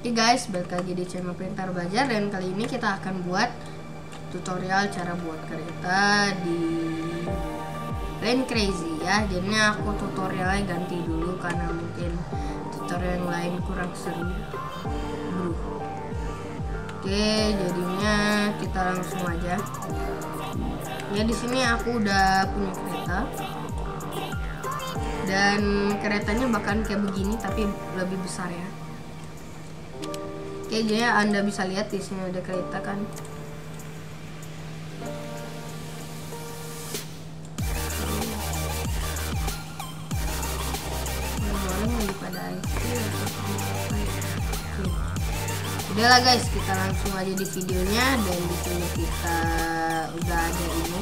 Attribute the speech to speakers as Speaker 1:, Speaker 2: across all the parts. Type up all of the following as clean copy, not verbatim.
Speaker 1: Oke guys, balik lagi di channel Pintar Belajar, dan kali ini kita akan buat tutorial cara buat kereta di Lane Crazy ya. Jadinya aku tutorialnya ganti dulu karena mungkin tutorial yang lain kurang seru. Oke, jadinya kita langsung aja. Ya di sini aku udah punya kereta. Dan keretanya bahkan kayak begini tapi lebih besar ya. Oke, jadi Anda bisa lihat di sini ada kereta kan. Orang lagi pada IT atau udahlah guys, kita langsung aja di videonya. Dan di sini kita udah ada ini.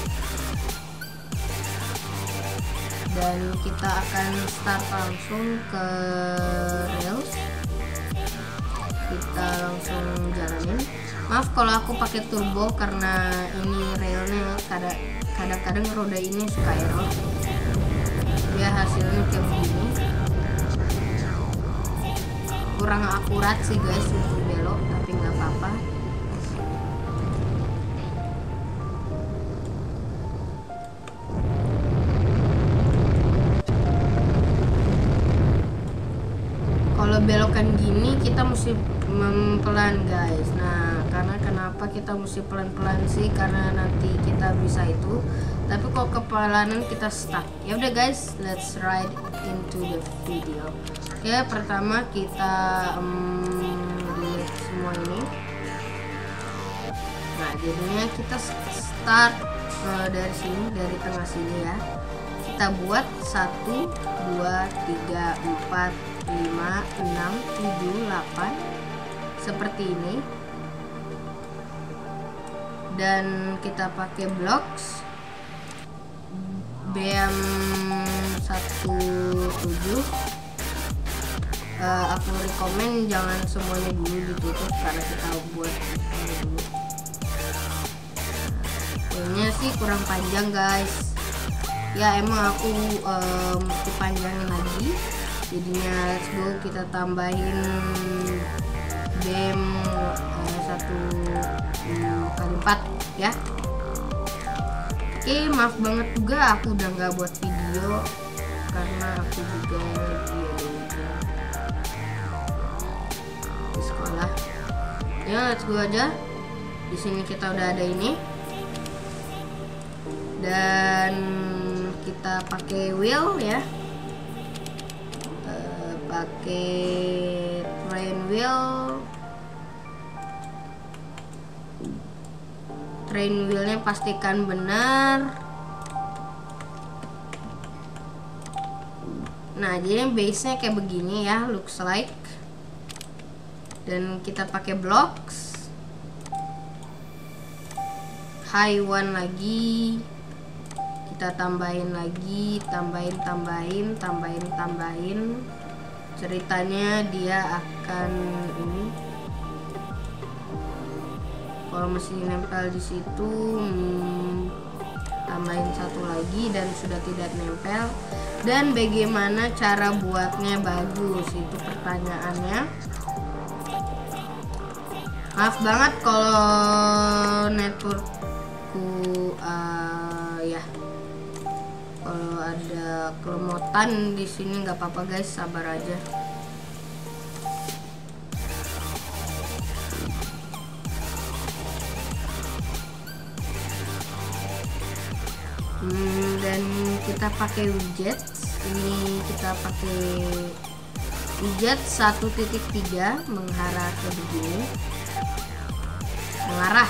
Speaker 1: Dan kita akan start langsung ke rails. Kita langsung jalanin. Maaf kalau aku pakai turbo karena ini railnya kadang-kadang roda ini suka error. Ya hasilnya kayak begini. Kurang akurat sih guys untuk belok, tapi nggak apa-apa. Kalau belokan gini kita mesti pelan guys. Nah, karena kenapa kita mesti pelan-pelan sih? Karena nanti kita bisa itu. Tapi kalau kepelanan kita stuck. Ya udah guys, let's ride into the video. Oke, pertama kita delete semua ini. Nah, jadinya kita start dari sini, dari tengah sini ya. Kita buat 1, 2, 3, 4, 5, 6, 7, 8 seperti ini. Dan kita pakai blocks BM17. Aku rekomen jangan semuanya dulu ditutup karena kita buat dulu. Kayaknya sih kurang panjang guys. Ya emang aku mesti panjangin lagi. Jadinya let's go, kita tambahin BM 1x4 ya. Oke, maaf banget juga aku udah nggak buat video karena aku juga di sekolah. Ya let's go aja. Di sini kita udah ada ini. Dan kita pakai wheel ya. Pakai train wheelnya pastikan benar. Nah, jadi base nya kayak begini ya, looks like. Dan kita pakai blocks high one lagi. Kita tambahin lagi, tambahin. Ceritanya dia akan ini. Kalau masih nempel di situ, tambahin satu lagi dan sudah tidak nempel. Dan bagaimana cara buatnya bagus, itu pertanyaannya. Maaf banget kalau networkku ya. Kalau ada kelemotan di sini nggak apa-apa guys, sabar aja. Dan kita pakai widget. Ini kita pakai widget 1.3 mengarah ke begini. Mengarah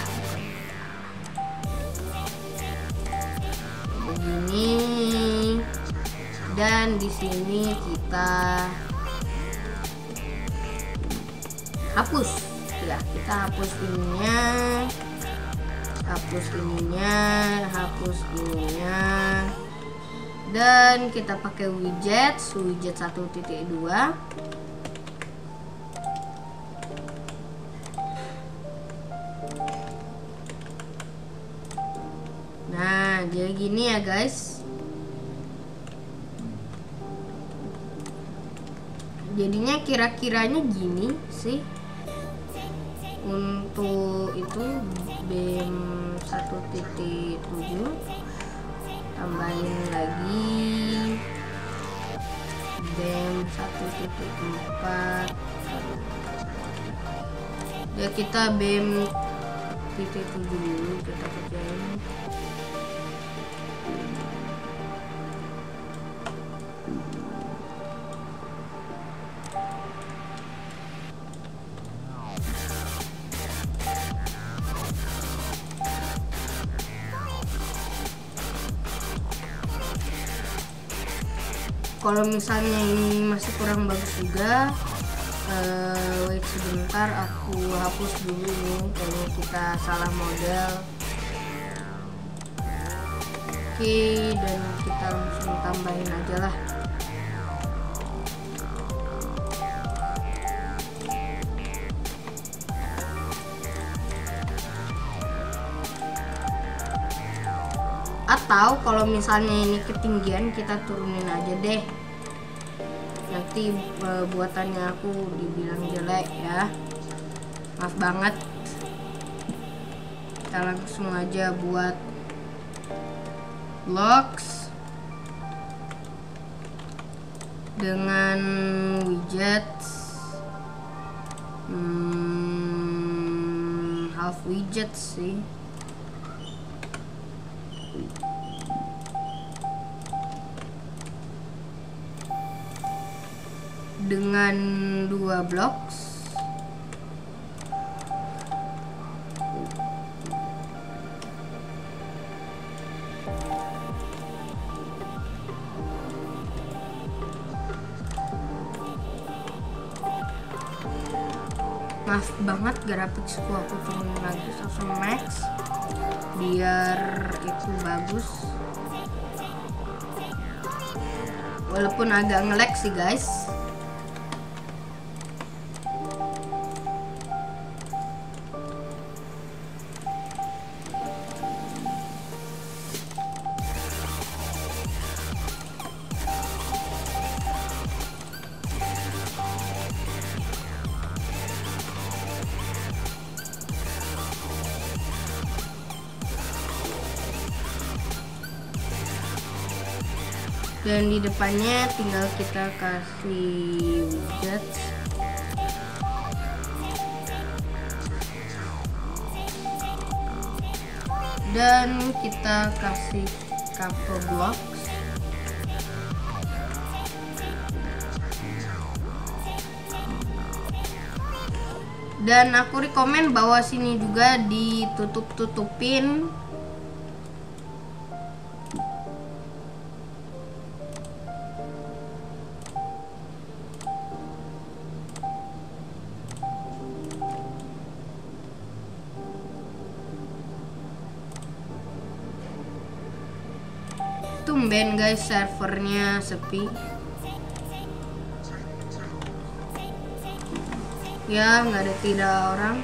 Speaker 1: begini. Dan di sini kita hapus ya, kita hapus ininya, hapus ininya. Dan kita pakai widget 1.2. Nah, jadi gini ya guys. jadinya kira-kiranya gini sih. Untuk itu BEM 1.7 tambahin lagi BEM 1.4 ya, kita BEM titik 7 dulu kita kerjain. Kalau misalnya ini masih kurang bagus juga, wait sebentar, aku hapus dulu nih, kayaknya kita salah model. Oke, dan kita langsung tambahin aja lah. Atau kalau misalnya ini ketinggian, kita turunin aja deh. Nanti buatannya aku dibilang jelek ya, maaf banget. Kita langsung aja buat blocks dengan widgets, half widgets sih. Dengan 2 blocks. Maaf banget, grafiksku aku turunin lagi langsung max biar itu bagus. Walaupun agak nge-lag sih guys. Dan di depannya tinggal kita kasih widget. Dan kita kasih couple blocks. Dan aku rekomen bahwa sini juga ditutup-tutupin. Tumben guys, servernya sepi. Ya, nggak ada tidak orang.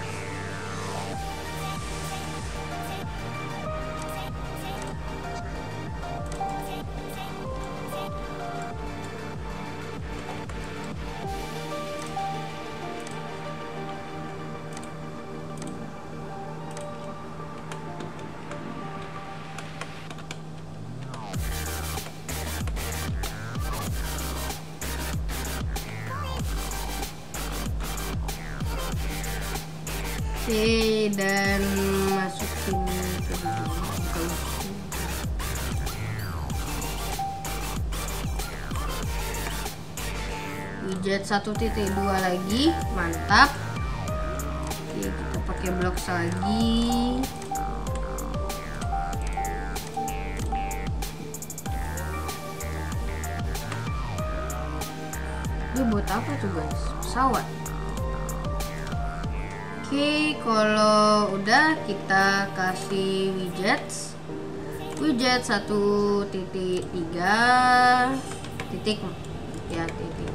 Speaker 1: Oke, dan masukin ke widget 1.2 lagi, mantap. Oke, kita pakai blocks lagi. Ini buat apa tuh guys? Pesawat. Oke, kalau udah kita kasih widgets. Widget 1.3 titik ya, titik.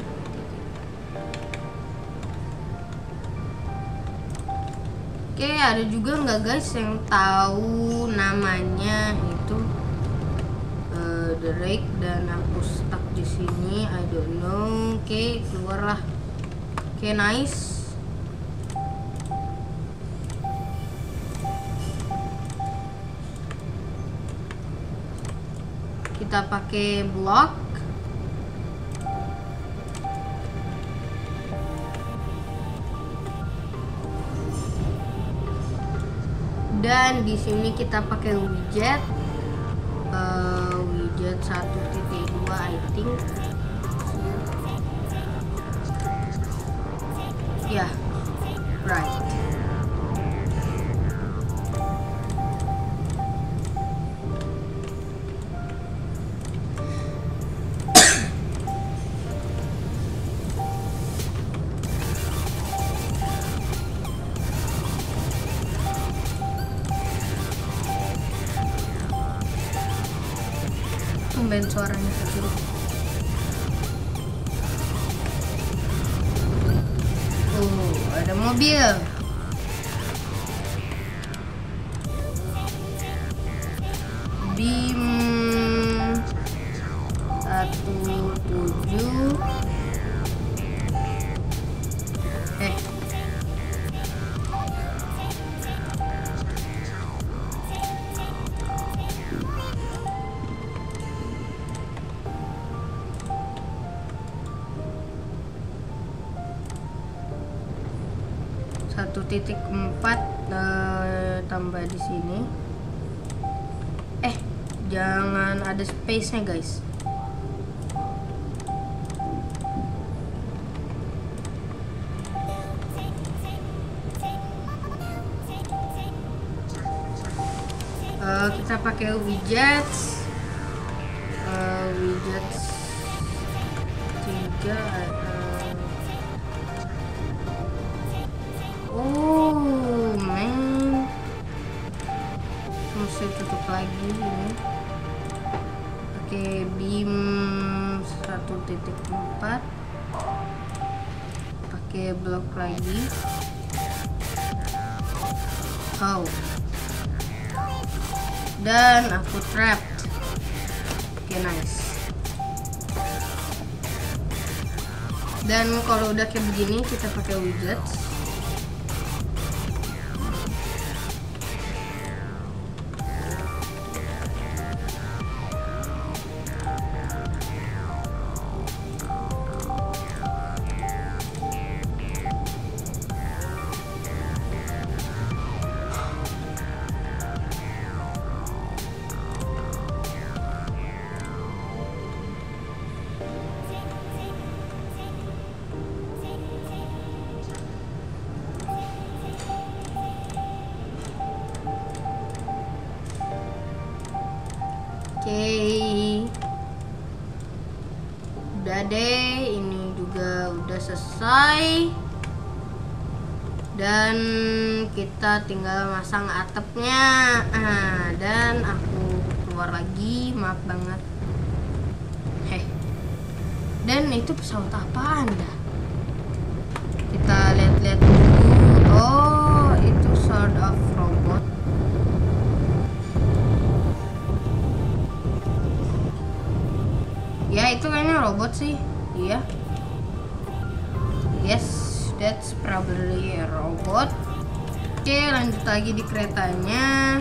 Speaker 1: Oke, ada juga nggak guys yang tahu namanya itu Drake dan aku stuck di sini. I don't know. Oke, keluarlah. Oke, nice. Kita pakai block. Dan di sini kita pakai widget. Widget 1.2 I think. Ya, yeah, right. Tumben suaranya kecil. Oh, ada mobil. Bim 17. Satu titik 4 tambah di sini. Jangan ada space-nya, guys. Kita pakai widgets. Widgets 3. Oh man, mesti tutup lagi ini. Oke, beam 1.4. Pakai blok lagi. Oh, dan aku trapped. Oke, nice. Dan kalau udah kayak begini, kita pakai widgets. Oke, udah deh, ini juga udah selesai. Dan kita tinggal masang atapnya. Dan aku keluar lagi, maaf banget. Dan itu pesawat apaan dah? Kita lihat-lihat dulu. Oh, itu sort of robot. Ya, itu kayaknya robot sih. Iya. Yes, that's probably a robot. Oke, lanjut lagi di keretanya.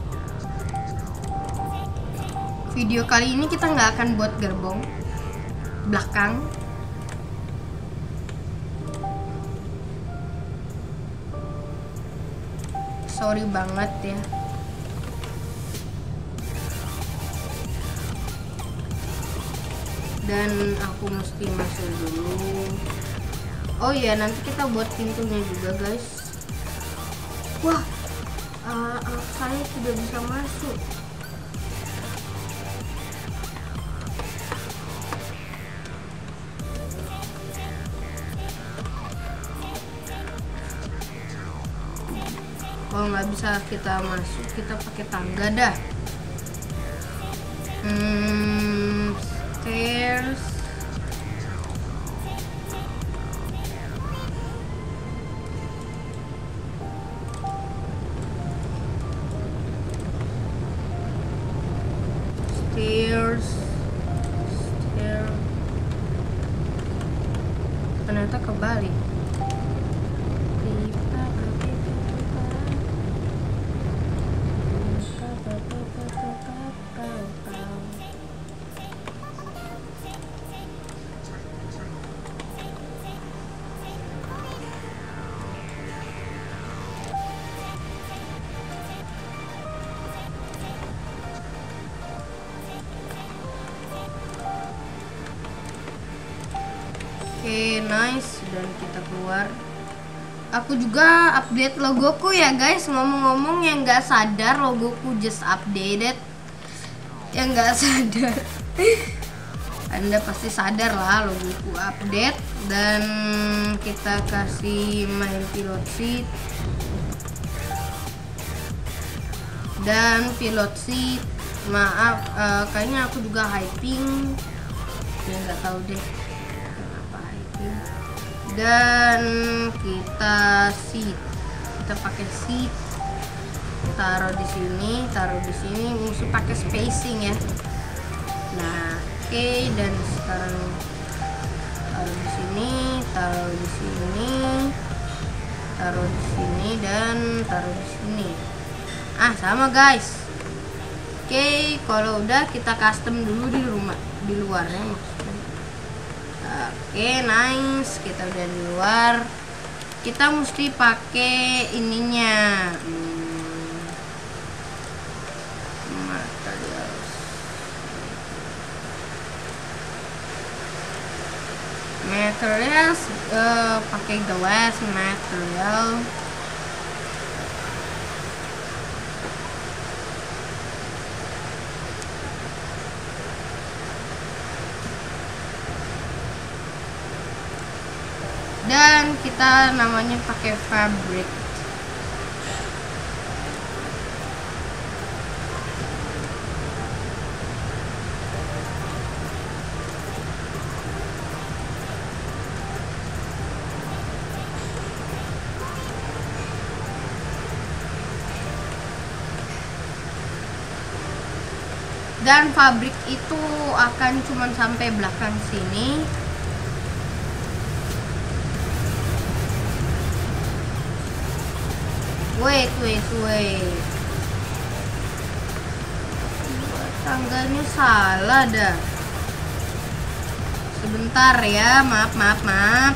Speaker 1: Video kali ini kita nggak akan buat gerbong belakang. Sorry banget ya. Dan aku mesti masuk dulu. Oh iya, nanti kita buat pintunya juga, guys. Wah, saya tidak bisa masuk. Kalau nggak bisa kita masuk, kita pakai tangga dah. Stairs. Stairs. ternyata kebalik. Oke, nice. Dan kita keluar. Aku juga update logoku ya guys. Ngomong-ngomong yang nggak sadar, logoku just updated. Yang nggak sadar Anda pasti sadar lah, logoku update. Dan kita kasih main pilot seat. Dan pilot seat, maaf, kayaknya aku juga hyping. Ya nggak tahu deh. Dan kita pakai seat, taruh di sini mesti pakai spacing ya. Nah, oke, dan sekarang taruh di sini, dan taruh di sini. Sama guys. Oke, kalau udah kita custom dulu di luarnya maksudnya. Oke, nice. Kita udah di luar. Kita mesti pakai ininya. Materials, pakai glass material. Dan kita namanya pakai fabric. Dan fabrik itu akan cuman sampai belakang sini. Wait. Tangganya salah dah. Sebentar ya, maaf.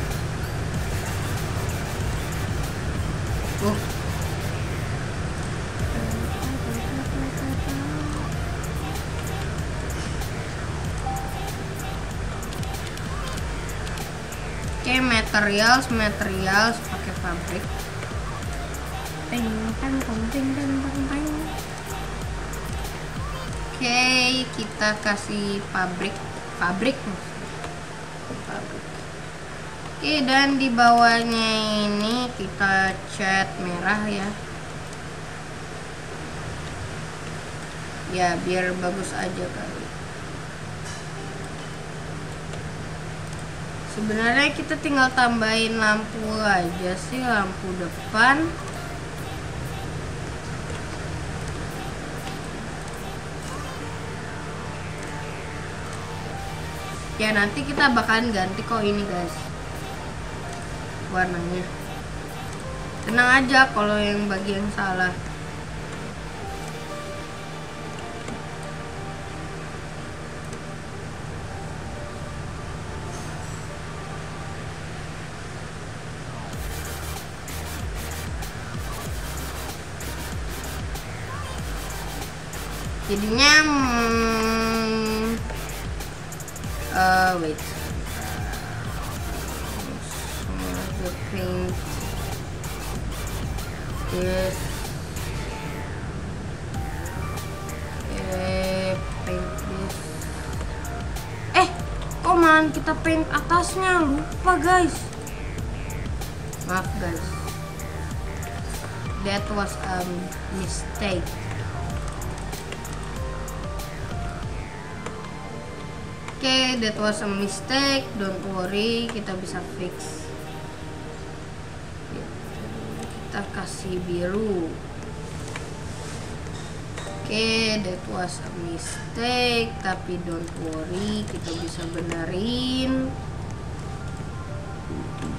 Speaker 1: Oke, materials pakai fabrik. Oke, kita kasih pabrik. Oke, dan di bawahnya ini kita cat merah ya. Ya, biar bagus aja kali. Sebenarnya kita tinggal tambahin lampu aja sih, lampu depan. Ya, nanti kita bakalan ganti kok ini guys, warnanya. Tenang aja kalau yang bagian salah. Jadinya wait, the paint this, paint this. Kok malah kita paint atasnya, lupa guys. Maaf guys, that was a mistake. Oke, that was a mistake. Don't worry, kita bisa fix. Kita kasih biru. Oke, that was a mistake. Tapi don't worry, kita bisa benerin.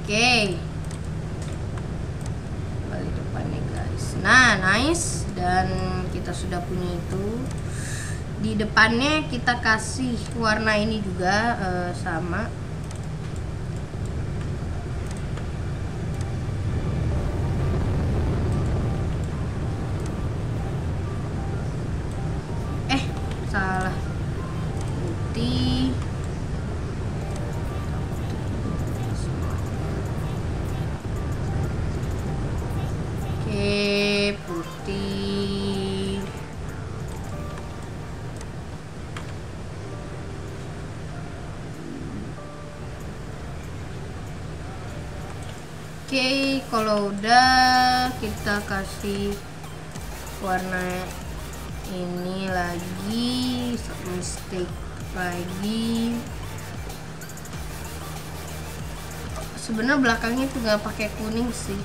Speaker 1: Oke. Balik depannya guys. Nah, nice. Dan kita sudah punya itu. Di depannya kita kasih warna ini juga sama. Salah. Putih. Oke, putih. Oke, kalau udah kita kasih warna ini lagi, mistake lagi. Sebenarnya belakangnya tuh nggak pakai kuning sih.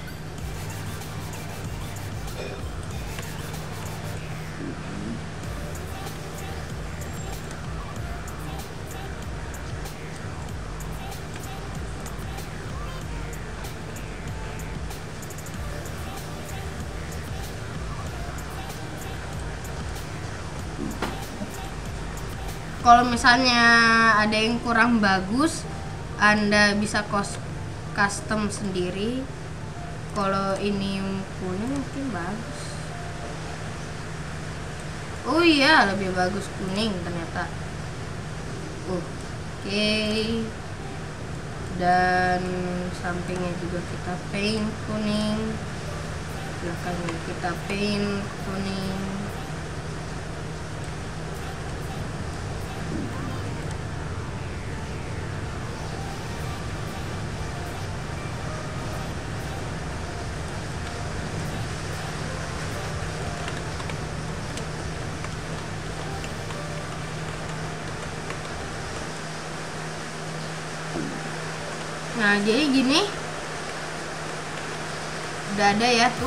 Speaker 1: Kalau misalnya ada yang kurang bagus, Anda bisa custom sendiri. Kalau ini kuning mungkin bagus. Oh iya, lebih bagus kuning ternyata. Oke. Dan sampingnya juga kita paint kuning. Belakangnya kita paint kuning. Nah, jadi gini. Udah ada ya tuh.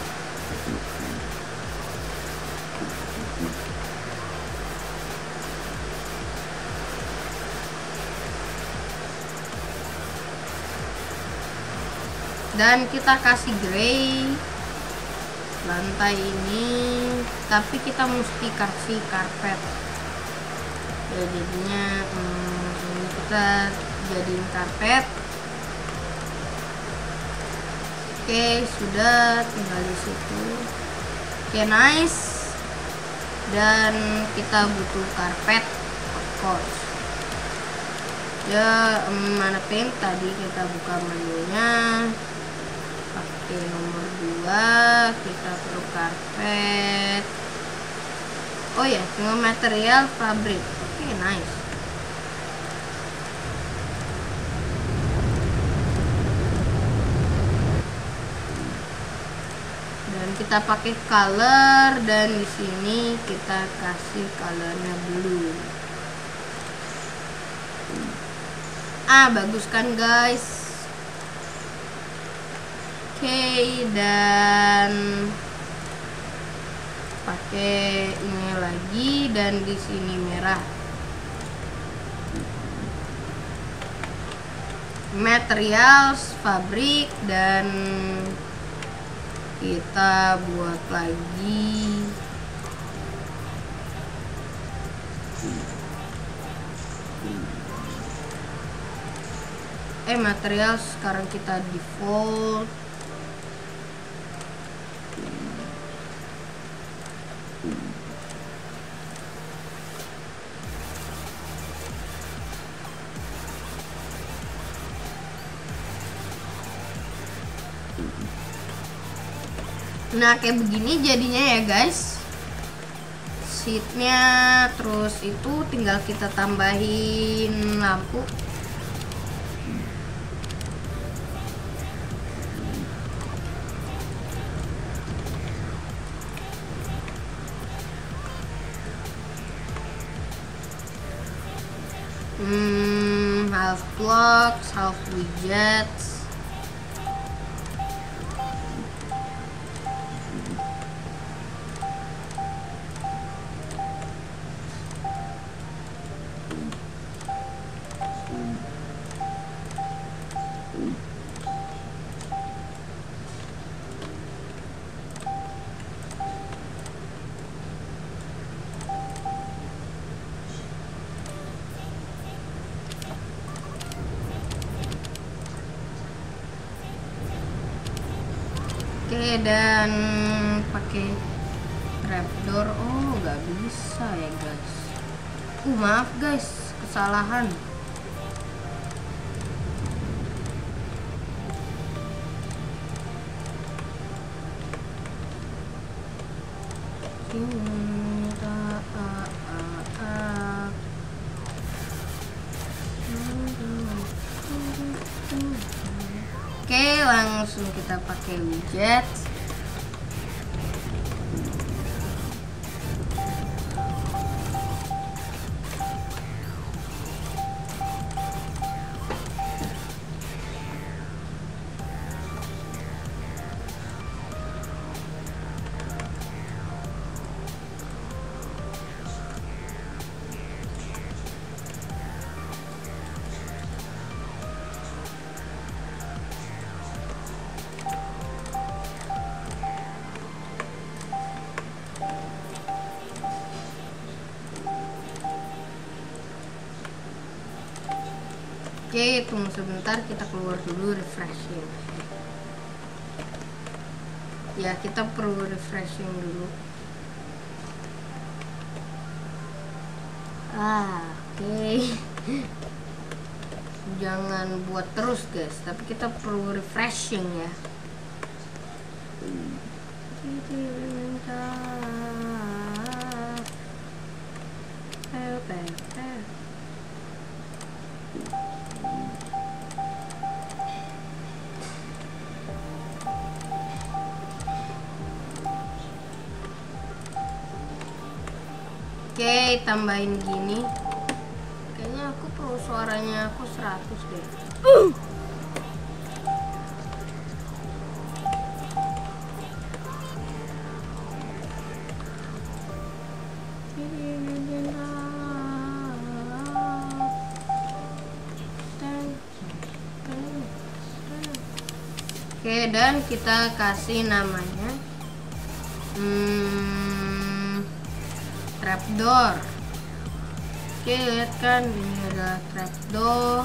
Speaker 1: Dan kita kasih grey lantai ini, tapi kita mesti kasih karpet ya, jadinya ini kita jadiin karpet. Oke, sudah, tinggal di situ. Oke, nice. Dan kita butuh karpet, of course. Ya, mana paint tadi kita buka menunya. Pakai nomor 2, kita perlu karpet. Oh ya, tinggal material fabrik. Oke, nice. Kita pakai color, dan di sini kita kasih colornya blue. Bagus kan guys? Oke, dan pakai ini lagi, dan di sini merah. Materials fabrik, dan kita buat lagi material. Sekarang kita default. Nah, kayak begini jadinya ya guys sheetnya. Terus itu tinggal kita tambahin lampu. Half blocks, half widgets. dan pakai trapdoor. Oh, nggak bisa ya guys. Maaf guys, kesalahan. Oke, langsung kita pakai widget. Oke, tunggu sebentar, kita keluar dulu refreshing. Ya, kita perlu refreshing dulu. Oke. Jangan buat terus guys, tapi kita perlu refreshing ya. Oke, tambahin gini. Kayaknya aku perlu suaranya aku 100 deh. Oke, dan kita kasih namanya trapdoor. Oke, lihat kan, ini adalah trapdoor.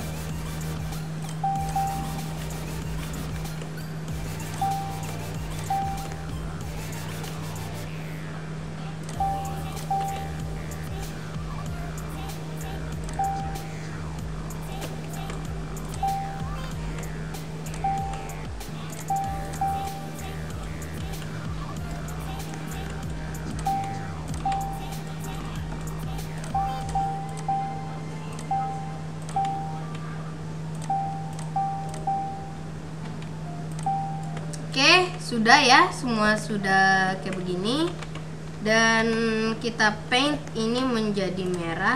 Speaker 1: Oke, sudah ya, semua sudah kayak begini. Dan kita paint ini menjadi merah.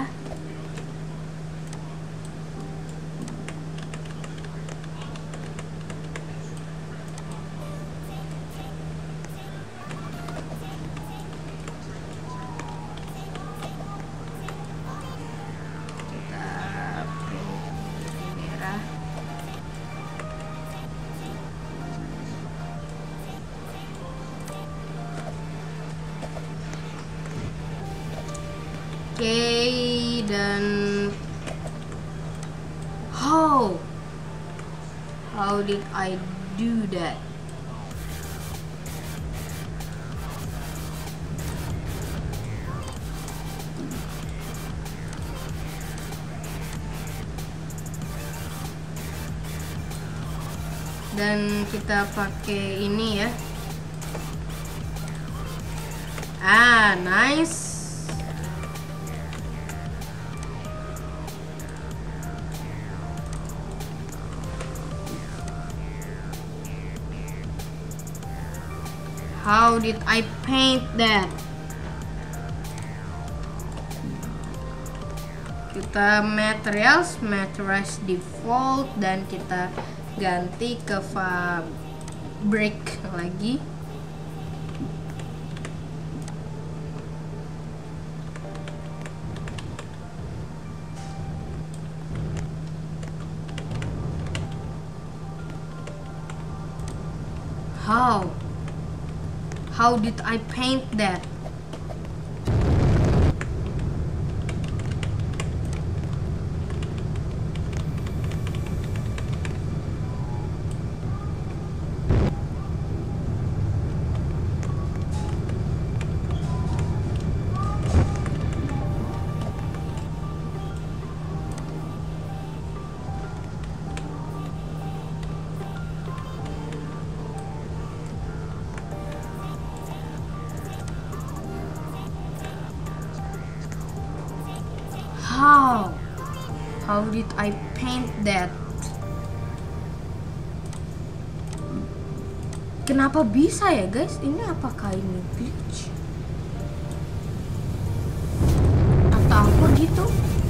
Speaker 1: Oke, dan how did I do that? Dan kita pakai ini ya. Nice. How did I paint that? Kita materials default dan kita ganti ke fabric lagi. How did I paint that? How did I paint that? Kenapa bisa ya guys? Ini apakah ini glitch? Atau apa gitu?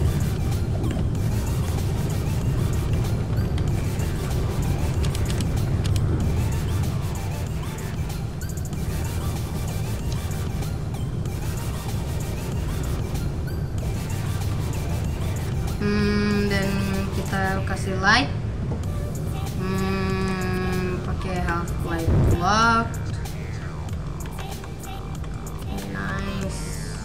Speaker 1: Dan kita kasih light. Pakai half light block. Nice.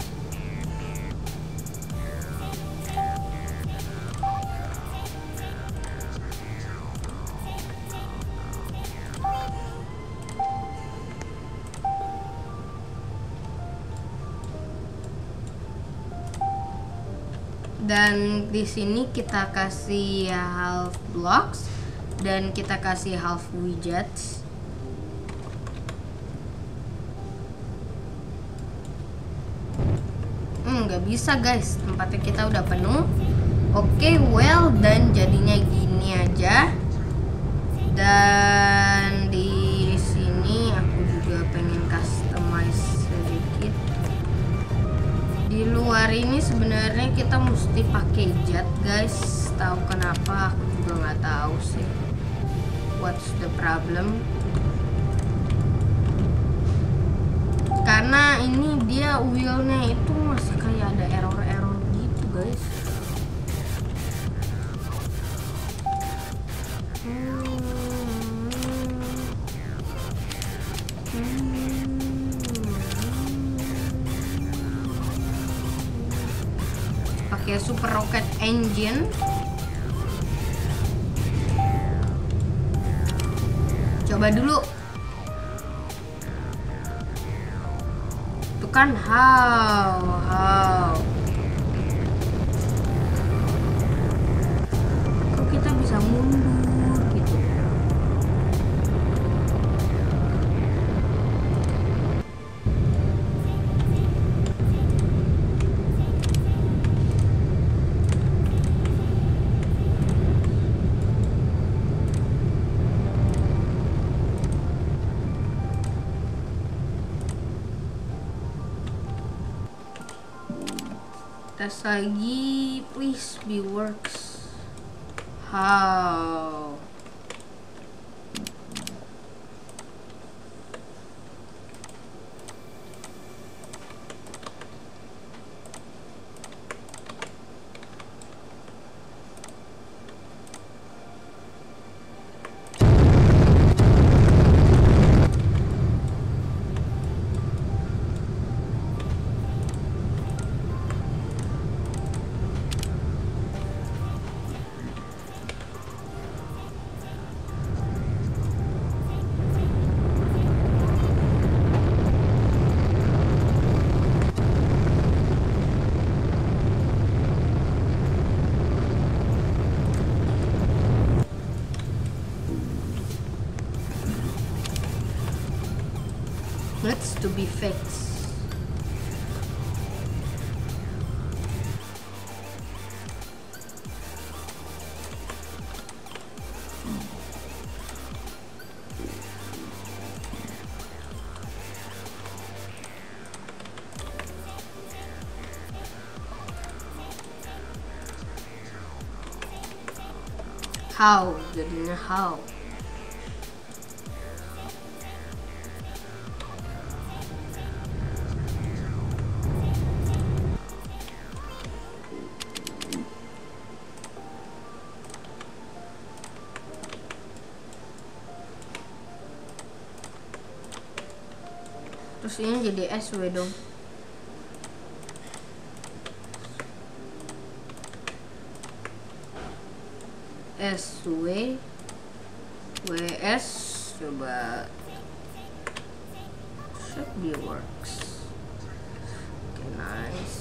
Speaker 1: Dan di sini kita kasih half blocks dan kita kasih half widgets. Nggak bisa guys, tempatnya kita udah penuh. Oke, well, dan jadinya gini aja. Dan di sini aku juga pengen customize sedikit. Di luar ini sebenarnya kita mesti pakai jet guys. Tahu kenapa? Aku juga nggak tahu sih. What's the problem? Karena ini dia wheelnya itu masih kayak ada error gitu guys. Pakai Super Rocket Engine. Coba dulu. Itu kan how. Kok kita bisa mundur gitu? Tes lagi, please be works. How? Let's to be fixed. How? Jadinya how? Terus ini jadi SW dong. SW WS coba should be works. Okay, nice.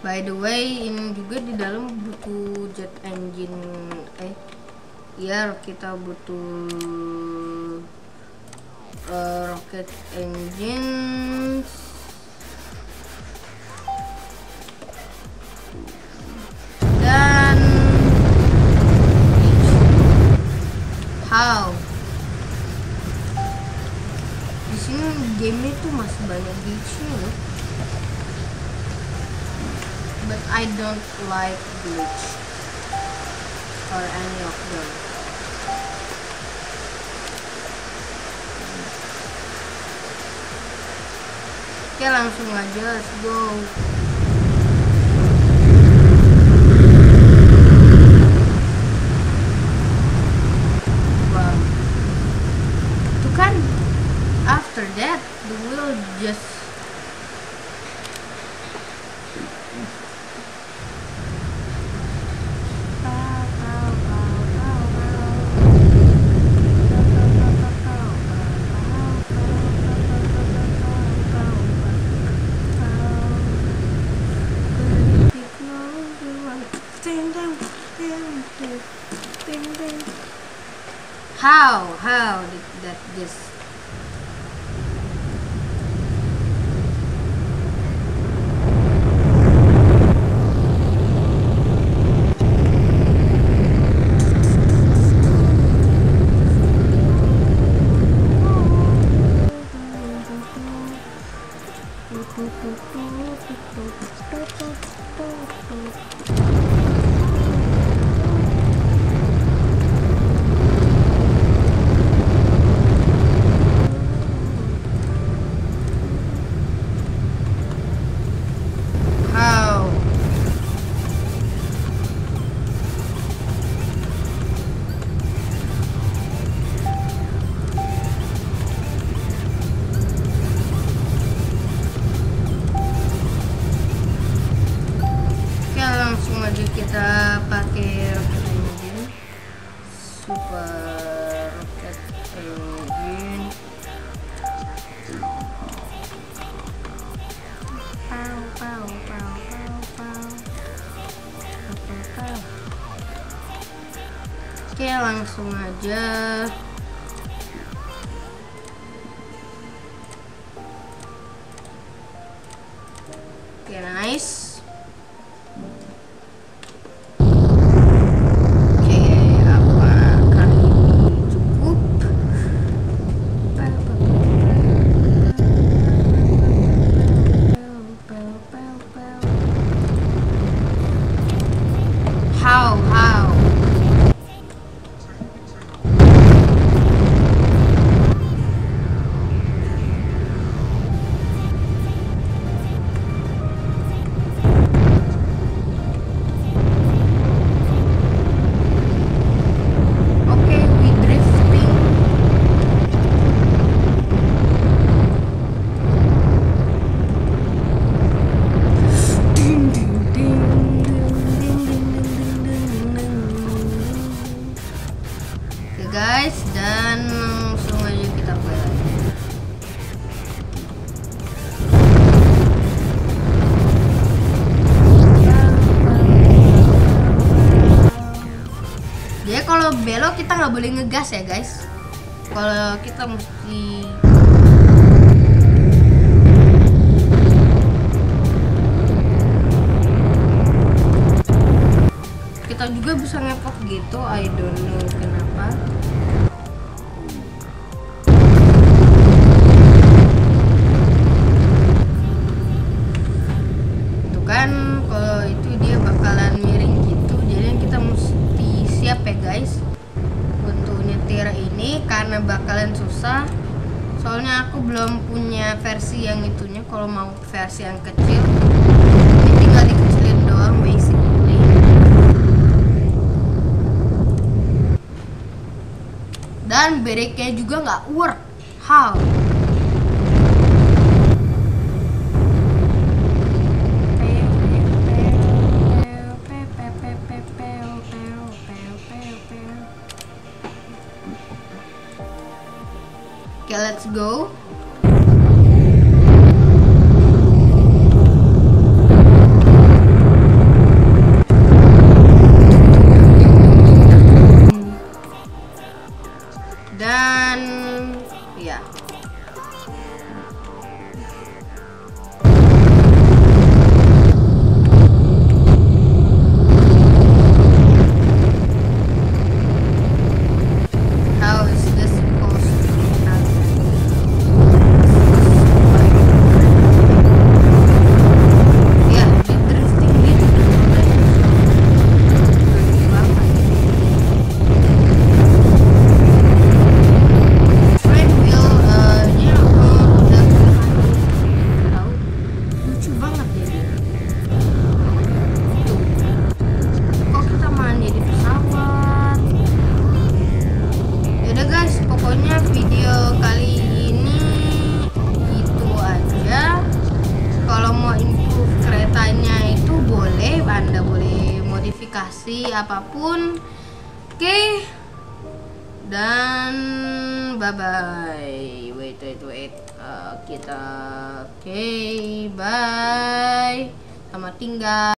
Speaker 1: By the way, ini juga di dalam butuh jet engine. Ya kita butuh rocket engine. Dan how? Di sini game itu masih banyak glitchnya loh. But I don't like glitch or any of them. Oke, langsung aja, let's go. Wow. Itu kan after that the wheel just how did that just kita pakai rocket engine, super rocket engine. Oke, langsung aja. Oke, nice. How? Okay, we drifting. Ding, ding, ding. Guys, dan langsung aja kita play. Jadi kalau belok kita nggak boleh ngegas ya guys. Kalau kita mesti kita juga bisa ngepot gitu, I don't know kenapa. Itu kan kalau itu dia bakalan miring gitu, jadi kita mesti siap ya guys untuk nyetir ini karena bakalan susah. Soalnya aku belum punya versi yang itunya. Kalau mau versi yang kecil ini tinggal dikecilin doang basically. Dan brake-nya juga nggak work. How? Okay, let's go. lucu banget ya. Tuh. Kok kita main jadi pesawat? Yaudah guys, pokoknya video kali ini itu aja. Kalau mau improve keretanya itu boleh, Anda boleh modifikasi apapun. Oke. Dan bye bye. Wait. Kita oke, bye. Selamat tinggal.